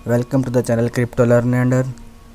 Welcome to the channel crypto learner.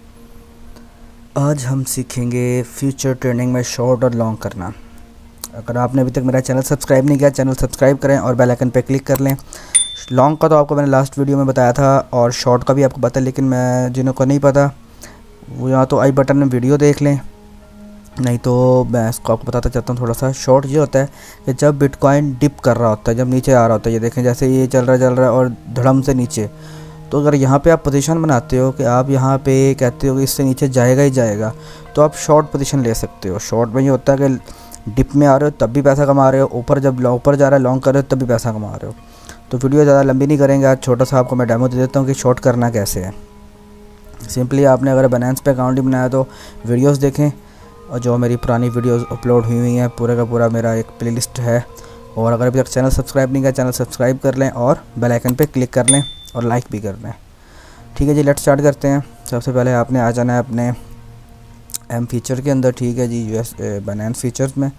आज हम सीखेंगे फ्यूचर ट्रेडिंग में शॉर्ट और लॉन्ग करना। अगर आपने अभी तक मेरा चैनल सब्सक्राइब नहीं किया, चैनल सब्सक्राइब करें और बेल आइकन पे क्लिक कर लें। लॉन्ग का तो आपको मैंने लास्ट वीडियो में बताया था और शॉर्ट का भी आपको पता है, लेकिन मैं जिन्हों को नहीं पता वो या तो आई बटन में वीडियो देख लें, नहीं तो मैं इसको आपको बताता चाहता हूँ थोड़ा सा। शॉर्ट ये होता है कि जब बिटकॉइन डिप कर रहा होता है, जब नीचे आ रहा होता है, ये देखें जैसे ये चल रहा है और धड़म से नीचे, तो अगर यहाँ पे आप पोजीशन बनाते हो कि आप यहाँ पे कहते हो कि इससे नीचे जाएगा ही जाएगा, तो आप शॉर्ट पोजीशन ले सकते हो। शॉर्ट में ये होता है कि डिप में आ रहे हो तब भी पैसा कमा रहे हो, ऊपर जब ऊपर जा रहा है लॉन्ग कर रहे हो तब भी पैसा कमा रहे हो। तो वीडियो ज़्यादा लंबी नहीं करेंगे, आज छोटा सा आपको मैं डेमो दे देता हूँ कि शॉर्ट करना कैसे है। सिंपली आपने अगर बाइनेंस पे अकाउंट ही बनाया तो वीडियोस देखें, और जो मेरी पुरानी वीडियोस अपलोड हुई हैं पूरा का पूरा मेरा एक प्लेलिस्ट है। और अगर अभी तक चैनल सब्सक्राइब नहीं किया, चैनल सब्सक्राइब कर लें और बेल आइकन पे क्लिक कर लें और लाइक भी कर लें। ठीक है जी, लेट्स स्टार्ट करते हैं। सबसे पहले आपने आ जाना है अपने एम फीचर के अंदर। ठीक है जी, यूएस बाइनेंस फीचर्स में।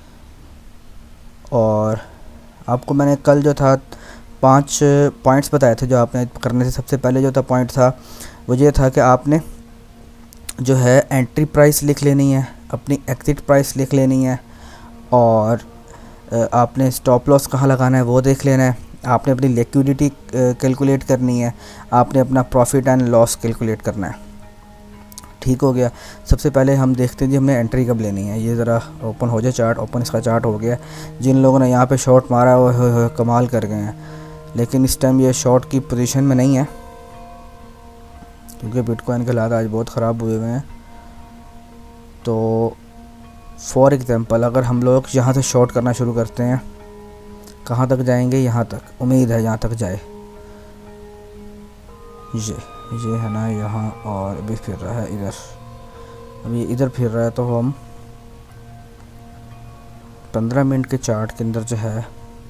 और आपको मैंने कल जो था 5 पॉइंट्स बताए थे जो आपने करने से सबसे पहले जो था पॉइंट था वो ये था कि आपने जो है एंट्री प्राइस लिख लेनी है, अपनी एग्जिट प्राइस लिख लेनी है, और आपने स्टॉप लॉस कहाँ लगाना है वो देख लेना है। आपने अपनी लिक्विडिटी कैलकुलेट करनी है, आपने अपना प्रॉफिट एंड लॉस कैलकुलेट करना है। ठीक हो गया। सबसे पहले हम देखते हैं जी हमने एंट्री कब लेनी है। ये ज़रा ओपन हो जाए चार्ट। ओपन इसका चार्ट हो गया। जिन लोगों ने यहाँ पे शॉर्ट मारा है वो कमाल कर गए हैं, लेकिन इस टाइम ये शॉर्ट की पोजीशन में नहीं है क्योंकि बिटकॉइन के हालात आज बहुत ख़राब हुए हुए हैं। तो फॉर एग्ज़ाम्पल अगर हम लोग यहाँ से शॉर्ट करना शुरू करते हैं, कहाँ तक जाएंगे? यहाँ तक, उम्मीद है यहाँ तक जाए। ये है ना यहाँ, और अभी फिर रहा है इधर, अभी इधर फिर रहा है। तो हम 15 मिनट के चार्ट के अंदर जो है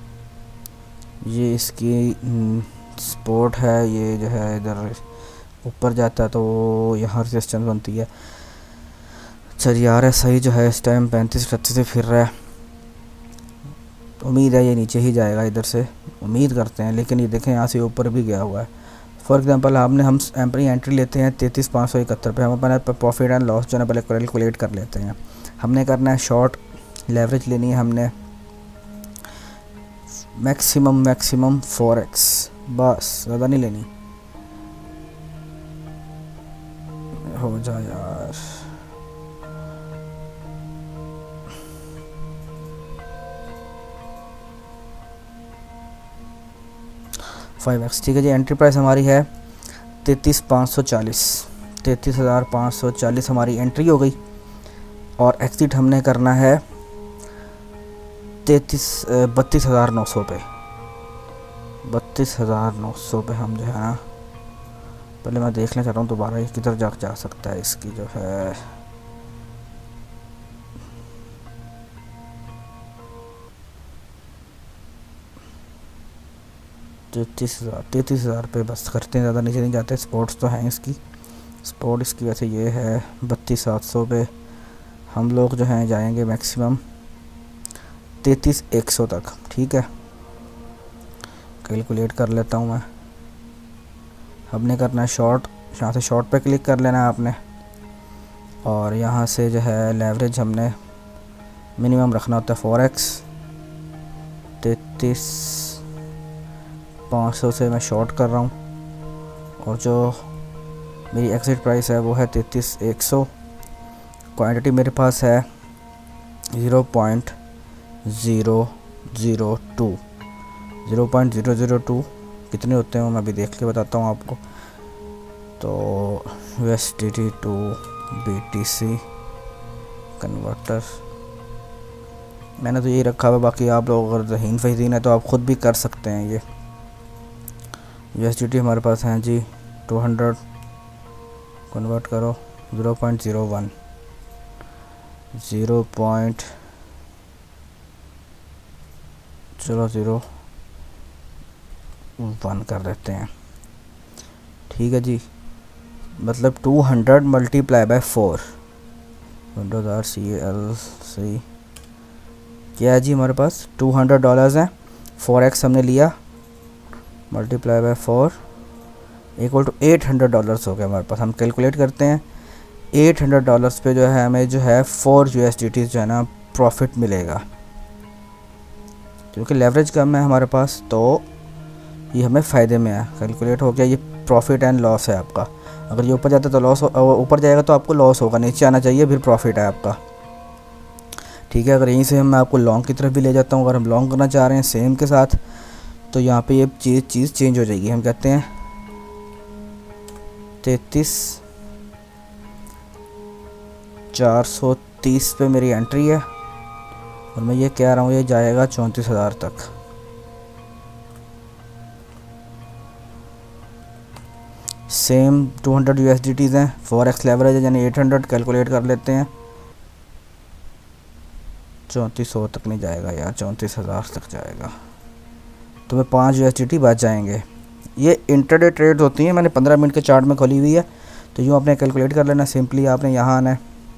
ये इसकी सपोर्ट है, ये जो है इधर ऊपर जाता है तो यहाँ रेजिस्टेंस बनती है। चलिए यार है सही जो है इस टाइम 35-38 से फिर रहा है। उम्मीद है ये नीचे ही जाएगा, इधर से उम्मीद करते हैं, लेकिन ये देखें यहाँ से ऊपर भी गया हुआ है। फॉर एग्जांपल हम अपनी एंट्री लेते हैं 33,571 पे। हम अपना प्रॉफिट एंड लॉस जो है पहले कैलकुलेट कर लेते हैं। हमने करना है शॉर्ट लेवरेज लेनी है, हमने मैक्सिमम 4x, बस ज़्यादा नहीं लेनी। हो जाए यार, फाइव एक्स। ठीक है जी, एंट्री प्राइस हमारी है 33,540 हमारी एंट्री हो गई। और एक्सिट हमने करना है 32,900 पे। 32,900 पे हम जो है ना, पहले मैं देखना चाहता हूँ दोबारा ये किधर जा सकता है। इसकी जो है 33,000 पे बस करते हैं, ज़्यादा नीचे नहीं जाते। स्पोर्ट्स तो हैं इसकी, स्पोर्ट इसकी वैसे ये है 32,700 पे। हम लोग जो हैं जाएंगे मैक्सिमम 33,100 तक। ठीक है, कैलकुलेट कर लेता हूँ मैं। हमने करना है शॉर्ट, यहाँ से शॉर्ट पे क्लिक कर लेना है आपने, और यहाँ से जो है लेवरेज हमने मिनिमम रखना होता है 4x। 33,500 से मैं शॉर्ट कर रहा हूँ, और जो मेरी एग्जिट प्राइस है वो है 33,100। क्वांटिटी मेरे पास है 0.002 कितने होते हैं वो मैं अभी देख के बताता हूँ आपको। तो USDT टू BTC कन्वर्टर मैंने तो यही रखा हुआ, बाकी आप लोग अगर ज़हीन फ़हीन है तो आप ख़ुद भी कर सकते हैं। ये USDT हमारे पास हैं जी 200, कन्वर्ट करो 0.01 0.001 कर देते हैं। ठीक है जी, मतलब 200 मल्टीप्लाई बाय 4 CALC क्या है जी, हमारे पास $200 हैं। 4x हमने लिया, मल्टीप्लाई बाय 4 इक्वल टू $800 हो गया हमारे पास। हम कैलकुलेट करते हैं, $800 पे जो है हमें जो है 4 USDT जो है ना प्रॉफिट मिलेगा, क्योंकि लेवरेज कम है हमारे पास, तो ये हमें फ़ायदे में है। कैलकुलेट हो गया, ये प्रॉफिट एंड लॉस है आपका। अगर ये ऊपर जाता है तो लॉस, ऊपर जाएगा तो आपको लॉस होगा, नीचे आना चाहिए फिर प्रॉफिट है आपका। ठीक है, अगर यहीं से मैं आपको लॉन्ग की तरफ भी ले जाता हूँ, अगर हम लॉन्ग करना चाह रहे हैं सेम के साथ, तो यहाँ पे ये चीज़ चेंज हो जाएगी। हम कहते हैं 33,430 पे मेरी एंट्री है, और मैं ये कह रहा हूँ ये जाएगा 34,000 तक। सेम 200 USDTs हैं, 4x लेवरेज है यानी 800 कैलकुलेट कर लेते हैं। 3400 तक नहीं जाएगा यार, 34,000 तक जाएगा, तो मैं 5 USDT बच जाएंगे। ये इंटरडे ट्रेड होती हैं, मैंने 15 मिनट के चार्ट में खोली हुई है, तो यूँ आपने कैलकुलेट कर लेना। सिंपली आपने यहाँ आना है,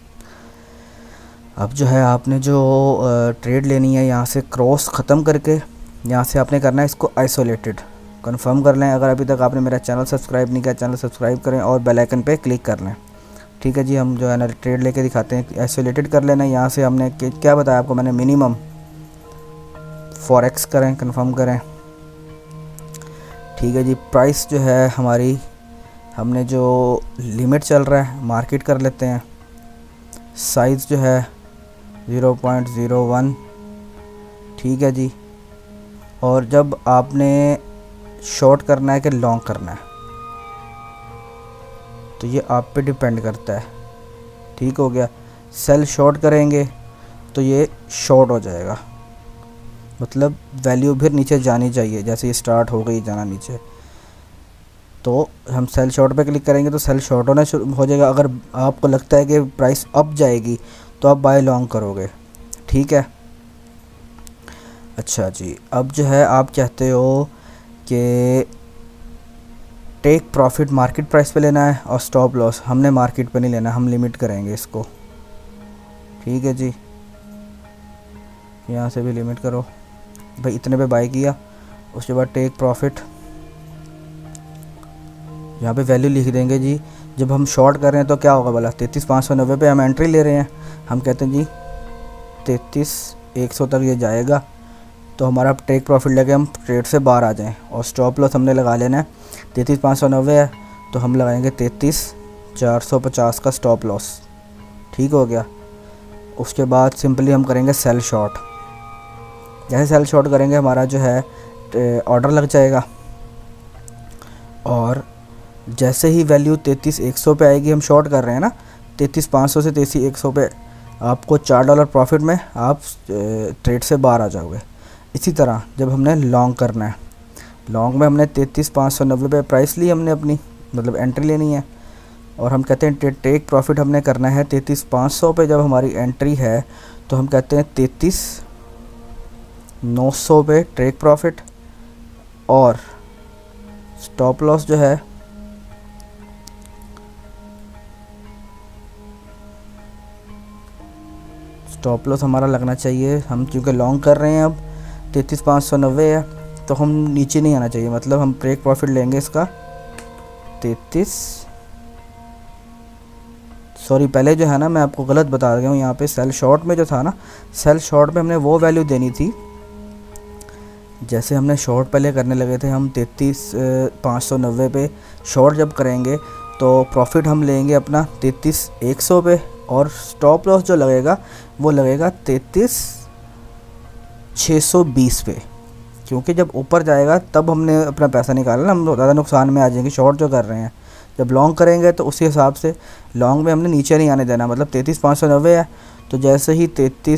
अब जो है आपने जो ट्रेड लेनी है यहाँ से क्रॉस ख़त्म करके यहाँ से आपने करना है इसको आइसोलेटेड। कंफर्म कर लें, अगर अभी तक आपने मेरा चैनल सब्सक्राइब नहीं किया, चैनल सब्सक्राइब करें और बेल आइकन पे क्लिक कर लें। ठीक है जी, हम जो है ना ट्रेड लेके दिखाते हैं। आइसोलेटेड कर लेना, यहाँ से हमने क्या बताया आपको मैंने, मिनिमम फॉरेक्स करें, कंफर्म करें। ठीक है जी, प्राइस जो है हमारी, हमने जो लिमिट चल रहा है मार्केट कर लेते हैं। साइज़ जो है 0.01। ठीक है जी, और जब आपने शॉर्ट करना है कि लॉन्ग करना है, तो ये आप पे डिपेंड करता है। ठीक हो गया, सेल शॉर्ट करेंगे तो ये शॉर्ट हो जाएगा, मतलब वैल्यू फिर नीचे जानी चाहिए, जैसे ये स्टार्ट हो गई जाना नीचे, तो हम सेल शॉर्ट पे क्लिक करेंगे तो सेल शॉर्ट होना शुरू हो जाएगा। अगर आपको लगता है कि प्राइस अप जाएगी तो आप बाय लॉन्ग करोगे। ठीक है, अच्छा जी, अब जो है आप चाहते हो कि टेक प्रॉफिट मार्केट प्राइस पे लेना है और स्टॉप लॉस हमने मार्केट पे नहीं लेना, हम लिमिट करेंगे इसको। ठीक है जी, यहाँ से भी लिमिट करो भाई, इतने पे बाय किया, उसके बाद टेक प्रॉफिट, यहाँ पे वैल्यू लिख देंगे जी। जब हम शॉर्ट कर रहे हैं तो क्या होगा भला, 33,590 पे हम एंट्री ले रहे हैं, हम कहते हैं जी 33,100 तक ये जाएगा, तो हमारा टेक प्रॉफिट लेके हम ट्रेड से बाहर आ जाएं। और स्टॉप लॉस हमने लगा लेना है, 33,590 है तो हम लगाएंगे 33,450 का स्टॉप लॉस। ठीक हो गया, उसके बाद सिंपली हम करेंगे सेल शॉर्ट। जैसे सेल शॉर्ट करेंगे हमारा जो है ऑर्डर लग जाएगा, और जैसे ही वैल्यू 33,100 पे आएगी, हम शॉर्ट कर रहे हैं ना 33,500 से 33,100 पे, आपको $4 प्रॉफिट में आप ट्रेड से बाहर आ जाओगे। इसी तरह जब हमने लॉन्ग करना है, लॉन्ग में हमने 33,590 पे प्राइस ली हमने अपनी, मतलब एंट्री लेनी है, और हम कहते हैं टेक प्रॉफिट हमने करना है 33,500 पे। जब हमारी एंट्री है तो हम कहते हैं 33,900 पे टेक प्रॉफिट, और स्टॉप लॉस जो है स्टॉप लॉस हमारा लगना चाहिए, हम क्योंकि लॉन्ग कर रहे हैं अब 33,590 है, तो हम नीचे नहीं आना चाहिए, मतलब हम टेक प्रॉफिट लेंगे इसका 33, सॉरी पहले जो है ना मैं आपको गलत बता गया हूँ, यहाँ पे सेल शॉर्ट में जो था ना, सेल शॉर्ट में हमने वो वैल्यू देनी थी, जैसे हमने शॉर्ट पहले करने लगे थे हम 33,590 पे शॉर्ट जब करेंगे तो प्रॉफिट हम लेंगे अपना 33,100 पे, और स्टॉप लॉस जो लगेगा वो लगेगा 33,620 पे, क्योंकि जब ऊपर जाएगा तब हमने अपना पैसा निकालना, हम ज़्यादा नुकसान में आ जाएंगे शॉर्ट जो कर रहे हैं। जब लॉन्ग करेंगे तो उसी हिसाब से लॉन्ग में हमने नीचे नहीं आने देना, मतलब 33,590 है, तो जैसे ही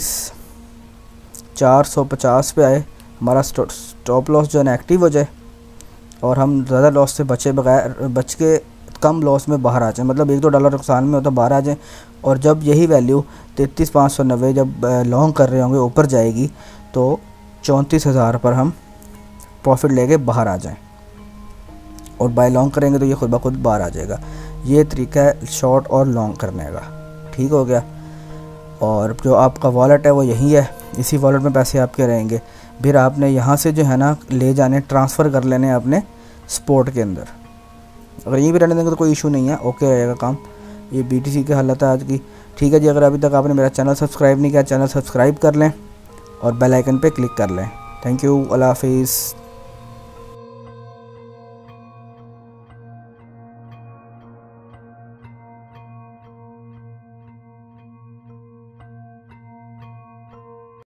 33,450 पे आए हमारा स्टॉप लॉस जो है ना एक्टिव हो जाए, और हम ज़्यादा लॉस से बच के कम लॉस में बाहर आ जाएँ, मतलब $1-2 नुकसान में हो तो बाहर आ जाएँ। और जब यही वैल्यू 33,590 जब लॉन्ग कर रहे होंगे ऊपर जाएगी, तो 34,000 पर हम प्रॉफिट लेके बाहर आ जाएं, और बाय लॉन्ग करेंगे तो ये खुद ब खुद बाहर आ जाएगा। ये तरीका है शॉर्ट और लॉन्ग करने का। ठीक हो गया, और जो आपका वॉलेट है वो यही है, इसी वॉलेट में पैसे आपके रहेंगे। फिर आपने यहाँ से जो है ना ले जाने, ट्रांसफ़र कर लेने अपने स्पॉट के अंदर। अगर यहीं पे रहने देंगे तो कोई इशू नहीं है, ओके रहेगा काम। ये BTC की हालत है आज की। ठीक है जी, अगर अभी तक आपने मेरा चैनल सब्सक्राइब नहीं किया, चैनल सब्सक्राइब कर लें और बेल आइकन पे क्लिक कर लें। थैंक यू, अल्लाह हाफिज़।